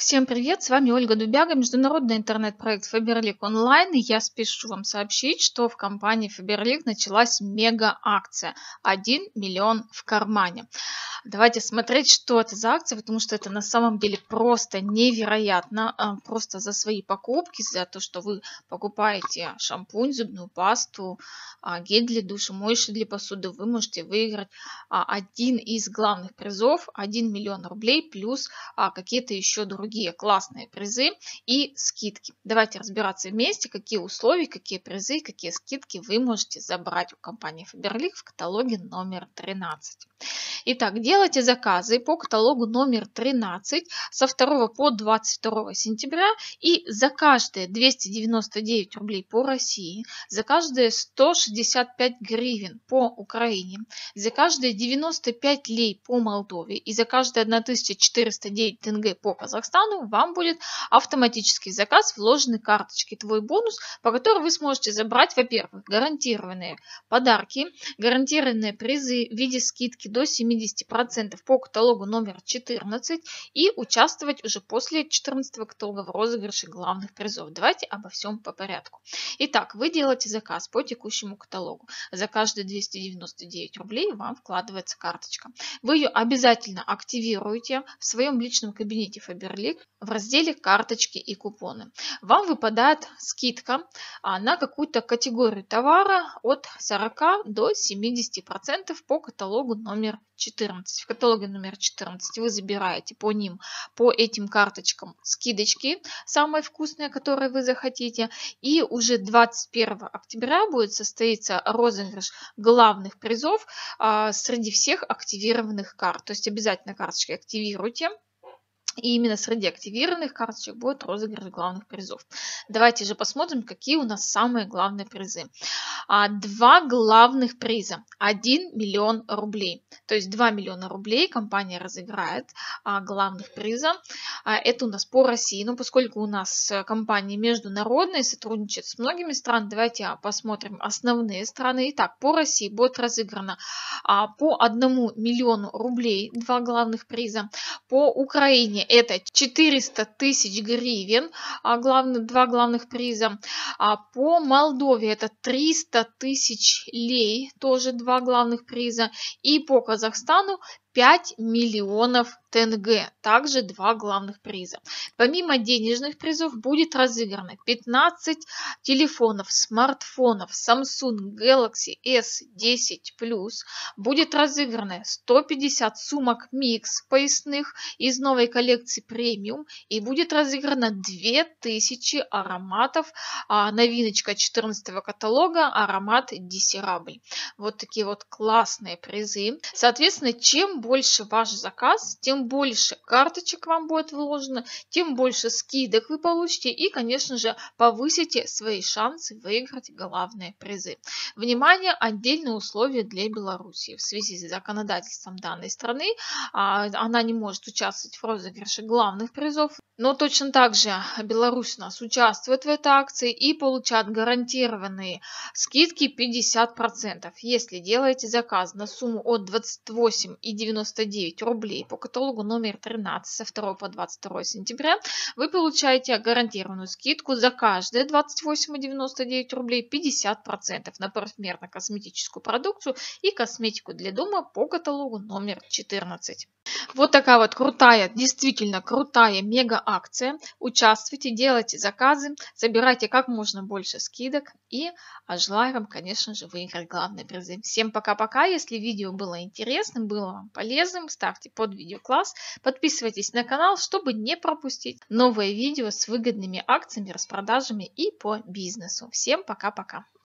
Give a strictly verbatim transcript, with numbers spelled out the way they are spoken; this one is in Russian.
Всем привет, с вами Ольга Дубяга, международный интернет-проект Faberlic Online. И я спешу вам сообщить, что в компании Faberlic началась мега-акция один миллион в кармане. Давайте смотреть, что это за акция, потому что это на самом деле просто невероятно. Просто за свои покупки, за то, что вы покупаете шампунь, зубную пасту, гель для душа, моющий для посуды, вы можете выиграть один из главных призов, один миллион рублей, плюс какие-то еще другие классные призы и скидки. Давайте разбираться вместе, какие условия, какие призы, какие скидки вы можете забрать у компании Faberlic в каталоге номер тринадцать. Итак, делайте заказы по каталогу номер тринадцать со второго по двадцать второе сентября, и за каждые двести девяносто девять рублей по России, за каждые сто шестьдесят пять гривен по Украине, за каждые девяносто пять лей по Молдове и за каждые тысяча четыреста девять тенге по Казахстану вам будет автоматический заказ, вложены карточки «Твой бонус», по которой вы сможете забрать, во-первых, гарантированные подарки, гарантированные призы в виде скидки до семидесяти процентов по каталогу номер четырнадцать и участвовать уже после четырнадцатого каталога в розыгрыше главных призов. Давайте обо всем по порядку. Итак, вы делаете заказ по текущему каталогу. За каждые двести девяносто девять рублей вам вкладывается карточка. Вы ее обязательно активируете в своем личном кабинете Faberlic в разделе «Карточки и купоны». Вам выпадает скидка на какую-то категорию товара от сорока до семидесяти процентов по каталогу номер четырнадцать. В каталоге номер четырнадцать вы забираете по ним, по этим карточкам скидочки, самые вкусные, которые вы захотите. И уже двадцать первого октября будет состоиться розыгрыш главных призов а, среди всех активированных карт. То есть обязательно карточки активируйте. И именно среди активированных карточек будет розыгрыш главных призов. Давайте же посмотрим, какие у нас самые главные призы. Два главных приза. один миллион рублей. То есть два миллиона рублей компания разыграет главных приза. Это у нас по России. Но поскольку у нас компания международная, сотрудничает с многими странами, давайте посмотрим основные страны. Итак, по России будет разыграно по одному миллиону рублей два главных приза. По Украине это четыреста тысяч гривен, а главных, два главных приза. А по Молдове это триста тысяч лей, тоже два главных приза. И по Казахстану пять миллионов тенге, также два главных приза. Помимо денежных призов будет разыграно пятнадцать телефонов, смартфонов Samsung Galaxy эс десять плюс, будет разыграно сто пятьдесят сумок микс поясных из новой коллекции премиум, и будет разыграно две тысячи ароматов, а, новиночка четырнадцатого каталога, аромат Десирабль. Вот такие вот классные призы. Соответственно, чем больше ваш заказ, тем больше карточек вам будет вложено, тем больше скидок вы получите и, конечно же, повысите свои шансы выиграть главные призы. Внимание, отдельные условия для Беларуси. В связи с законодательством данной страны она не может участвовать в розыгрыше главных призов, но точно так же Беларусь у нас участвует в этой акции и получает гарантированные скидки пятьдесят процентов. Если делаете заказ на сумму от двадцати восьми и девяноста девяти рублей по каталогу номер тринадцать со второго по двадцать второе сентября, вы получаете гарантированную скидку за каждые двадцать восемь и девяносто девять рублей пятьдесят процентов на парфюмерно-косметическую продукцию и косметику для дома по каталогу номер четырнадцать. Вот такая вот крутая, действительно крутая мега акция. Участвуйте, делайте заказы, собирайте как можно больше скидок и желаю вам, конечно же, выиграть главные призы. Всем пока-пока. Если видео было интересным, было вам полезным, ставьте под видео класс, подписывайтесь на канал, чтобы не пропустить новые видео с выгодными акциями, распродажами и по бизнесу. Всем пока-пока.